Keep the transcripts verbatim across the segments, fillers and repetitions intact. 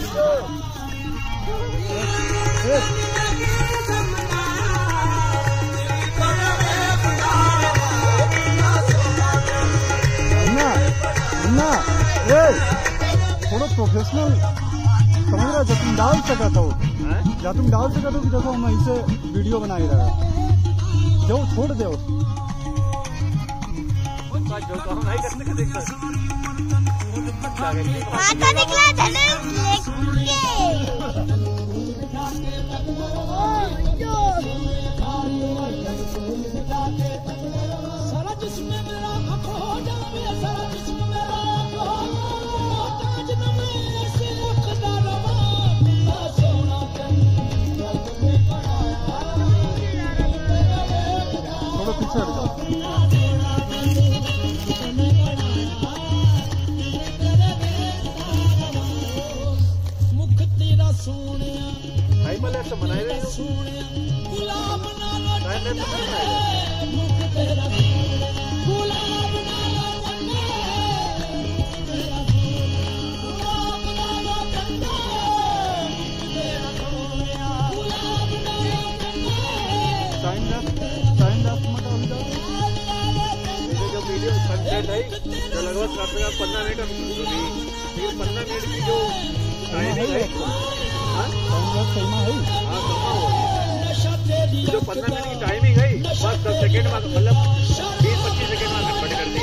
थोड़ा प्रोफेशनल समझ रहा, जब तुम डाल सका तो या तुम डाल सका तो कि देखो हम ऐसे वीडियो बना ही रहा, जो छोड़ दो पीछे हट जाओ। मुख तेरा सोनिया भाई मले ऐसा बनाए रहे सोनिया गुलाब ना लो मुख तेरा गुलाब ना लो तेरा गुलाब ना लो तेरा सोनिया गुलाब ना लो टाइम टाइम जो वीडियो कंटेंट है जो लगभग लगभग पंद्रह मिनट फिर पंद्रह मिनट की जो टाइमिंग है जो पंद्रह मिनट की टाइमिंग है बस दस सेकेंड में मतलब बीस पच्चीस सेकेंड में कन्वर्ट कर दी।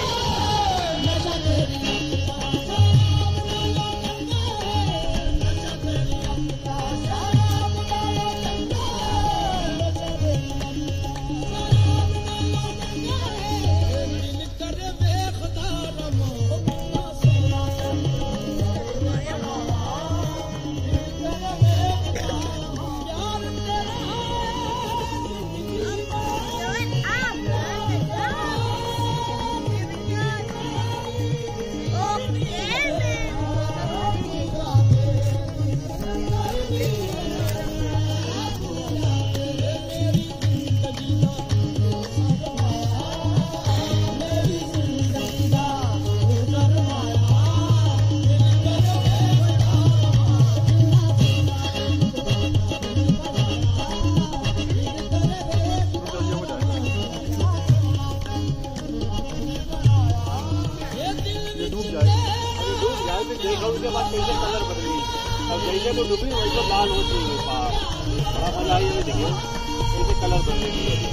देखा उसके बाद कैसे कलर बदली, अब जैसे वो डूबी वैसे लाल होती है, बड़ा मजा आई हमें देखिए कैसे कलर बदलेगी।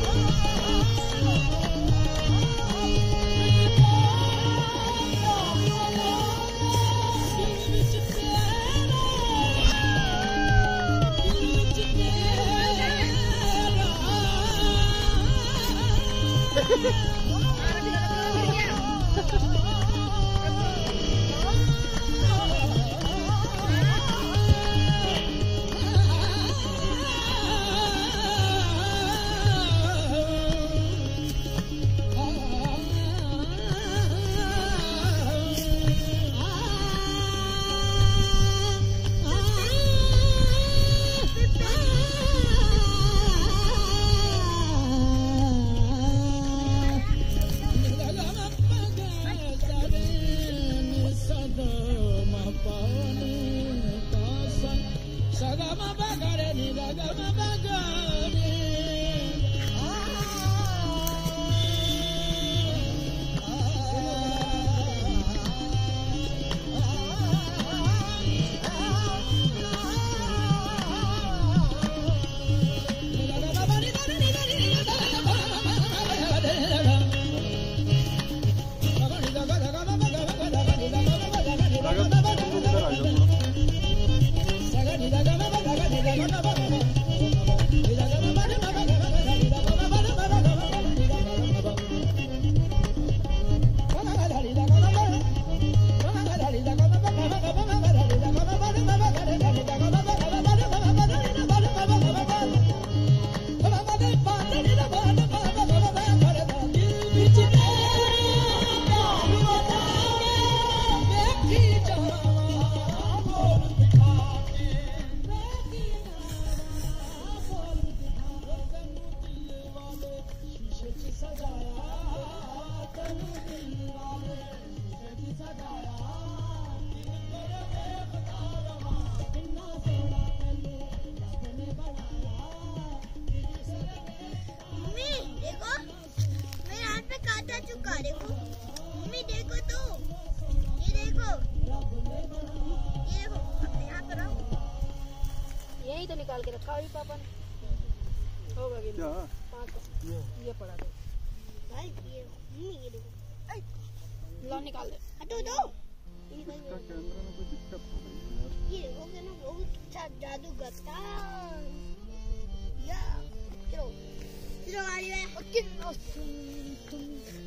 तो निकाल के रखा अभी पापा ने। होगा क्या पाँच ये पड़ा दे भाई ये ये देखो लो निकाल दे हटो दो इसका कैमरा में कोई दिक्कत हो रही है यार ये हो गया ना बहुत अच्छा जादू करता या चलो चलो आ रही है ओके तुम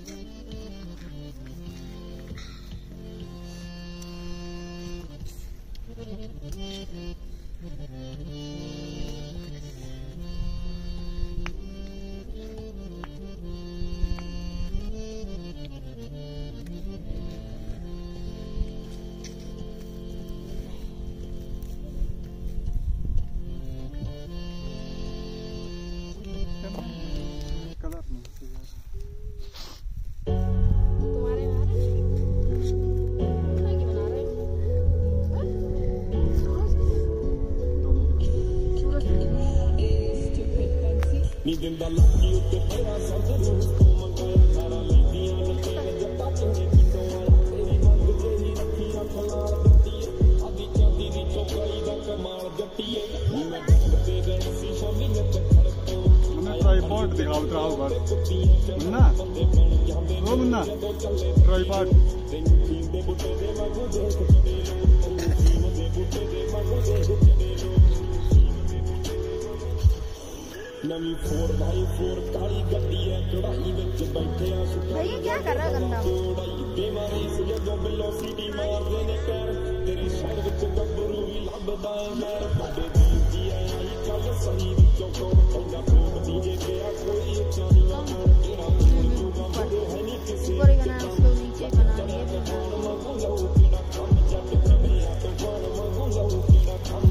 दिन दा लगी उत्ते तेरा सद रूह तो मंगाया सारा लेंदियां लत्ते जट्टा चोरी पिंडों वाला तेरी मंग तेरी रखियां खलार दत्ती आदि चांदी दी चौकाई दा कमाल जट्टी मैं देखते गए सी शामी ने चक्कर तो मैं ट्राइपॉड दिखाओ त्राओ बस मुन्ना ओ मुन्ना ट्राइपॉड दे बुट्टे दे वांगू देख चले लो दे बुट्टे दे वांगू देख चले लो नवी फोर बाई फोर काली गड्डी है कढ़ाई विच बैठे आ भाई क्या कर रहा गंदा बेमारी से जो वेलोसिटी मारदे ने पैर तेरी शहर विच गब्बरू भी लभदा है मैं बड़े दिल दी आई चल सही विचों को पंगा ठोक दीजे पे आ कोई चानी ना तेरा मूड जो गंदे है नहीं किसी ऊपर गाना उसको नीचे बना दिए मंगू जाओ तेरा काम जट चले आ तो बार मंगू जाओ तेरा काम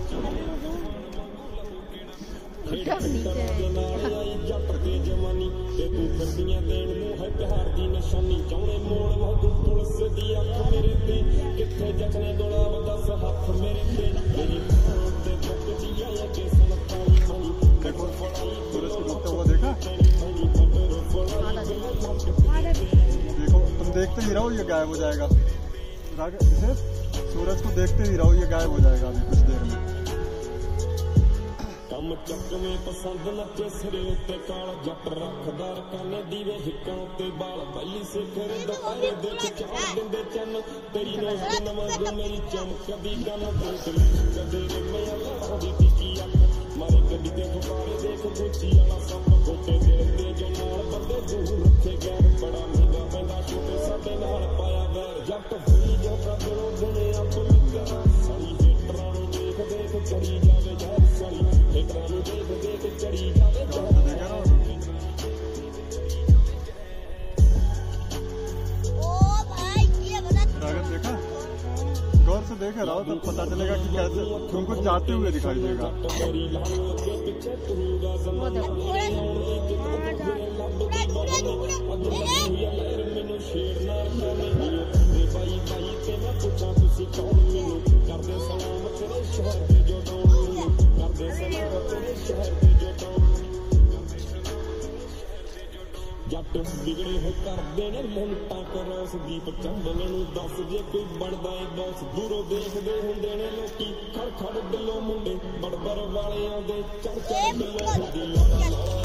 कब नीचे जट के जवानी ते तू करदियां देण नु है प्यार दी निशानी चाहणे मोड़ वांगू पुलिस दी अख मेरे ते किथे जखने गुलाब दस हाथ मेरे ते मेरी फोन ते मुकदी है के सनताई मनी देखो फड़ाई पुलिस को लगता हुआ देखा देखो तुम देखते ही रहो ये गायब हो जाएगा इसे सूरज को देखते ही रहो ये गायब हो जाएगा अभी कुछ देर में कम चक में पसंद नचे सिरे उत्ते काल जट रखदा रकाने दीवे हिक्कां उत्ते बाल बैली सिखर दुपहरे दे चार दिंदे चन तेरी नोक नवंग मेरी चमकदी गन देख कदे मैं अल्लाह दी टिकी अख मारे गड्डी ते फुकारे देख गुच्ची वाला सब गोटे दे दे जो नाल बंदे दूर रखे गैर बड़ा महंगा पैंदा छोटे साडे नाल पाया वैर जट होई जो बदलो दिने अप लिखा सारी हेटरां नूं देख देख चढ़ी जावे जहर सारी हेटरां नूं देख देख चढ़ी जावे ओ भाई ये बना रागत देखा गौर से देख रहा हो तो पता चलेगा कि कैसे तुमको जाते हुए दिखाई देगा जट बिगड़े हो करदे ने मिंटा करोस दीप चंबल नूं दस जे कोई बनदा है बॉस दूरों देखदे हुंदे ने लोकी खड़ खड़ दिलों मुंडे बड़बर वाले आंदे चढ़ चढ़ दिलों हुंदी